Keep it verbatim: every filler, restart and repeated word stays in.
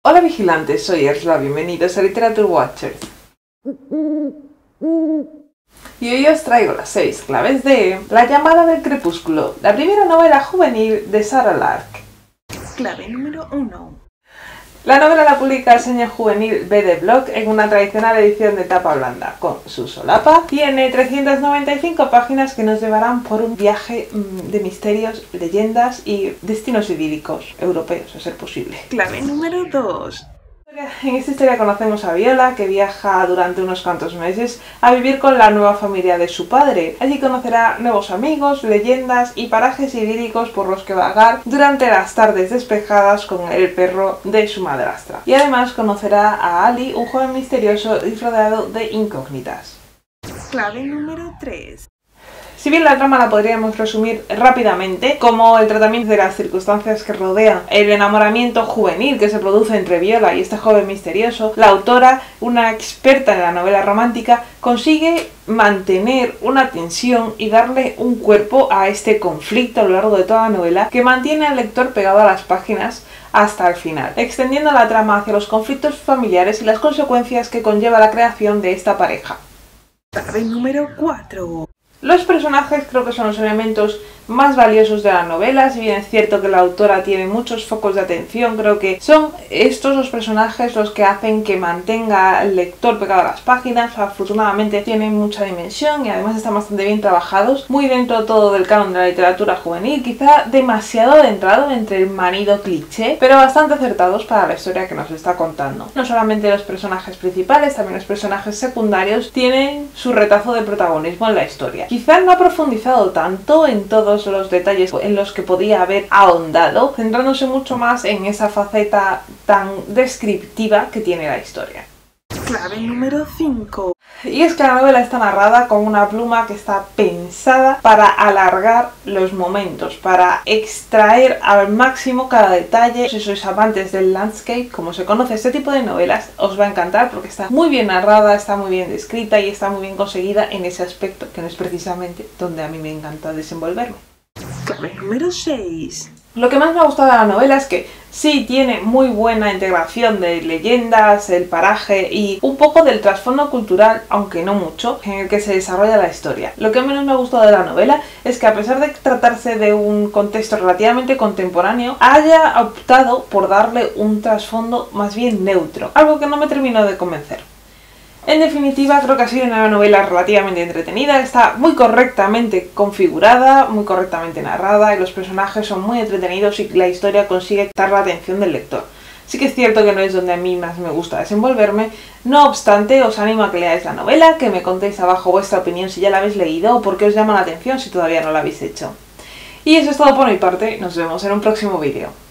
Hola vigilantes, soy Ersla, bienvenidos a Literature Watchers. Y hoy os traigo las seis claves de La llamada del crepúsculo, la primera novela juvenil de Sarah Lark. Clave número uno. La novela la publica el sello juvenil B D Block en una tradicional edición de tapa blanda. Con su solapa, tiene trescientas noventa y cinco páginas que nos llevarán por un viaje mmm, de misterios, leyendas y destinos idílicos europeos, a ser posible. Clave número dos. En esta historia conocemos a Viola, que viaja durante unos cuantos meses a vivir con la nueva familia de su padre. Allí conocerá nuevos amigos, leyendas y parajes idílicos por los que vagar durante las tardes despejadas con el perro de su madrastra. Y además conocerá a Ali, un joven misterioso y rodeado de incógnitas. Clave número tres. Si bien la trama la podríamos resumir rápidamente, como el tratamiento de las circunstancias que rodean el enamoramiento juvenil que se produce entre Viola y este joven misterioso, la autora, una experta en la novela romántica, consigue mantener una tensión y darle un cuerpo a este conflicto a lo largo de toda la novela, que mantiene al lector pegado a las páginas hasta el final, extendiendo la trama hacia los conflictos familiares y las consecuencias que conlleva la creación de esta pareja. Clave número cuatro. Los personajes creo que son los elementos más valiosos de la novela. Si bien es cierto que la autora tiene muchos focos de atención, creo que son estos los personajes los que hacen que mantenga al lector pegado a las páginas. Afortunadamente tienen mucha dimensión y además están bastante bien trabajados, muy dentro todo del canon de la literatura juvenil, quizá demasiado adentrado entre el manido cliché, pero bastante acertados para la historia que nos está contando. No solamente los personajes principales, también los personajes secundarios tienen su retazo de protagonismo en la historia. Quizá no ha profundizado tanto en todos los detalles en los que podía haber ahondado, centrándose mucho más en esa faceta tan descriptiva que tiene la historia. Clave número cinco. Y es que la novela está narrada con una pluma que está pensada para alargar los momentos, para extraer al máximo cada detalle. Si sois amantes del landscape, como se conoce este tipo de novelas, os va a encantar porque está muy bien narrada, está muy bien descrita y está muy bien conseguida en ese aspecto, que no es precisamente donde a mí me encanta desenvolverme. Clave número seis. Lo que más me ha gustado de la novela es que sí tiene muy buena integración de leyendas, el paraje y un poco del trasfondo cultural, aunque no mucho, en el que se desarrolla la historia. Lo que menos me ha gustado de la novela es que, a pesar de tratarse de un contexto relativamente contemporáneo, haya optado por darle un trasfondo más bien neutro, algo que no me terminó de convencer. En definitiva, creo que ha sido una novela relativamente entretenida, está muy correctamente configurada, muy correctamente narrada y los personajes son muy entretenidos y la historia consigue captar la atención del lector. Sí que es cierto que no es donde a mí más me gusta desenvolverme, no obstante os animo a que leáis la novela, que me contéis abajo vuestra opinión si ya la habéis leído o por qué os llama la atención si todavía no la habéis hecho. Y eso es todo por mi parte, nos vemos en un próximo vídeo.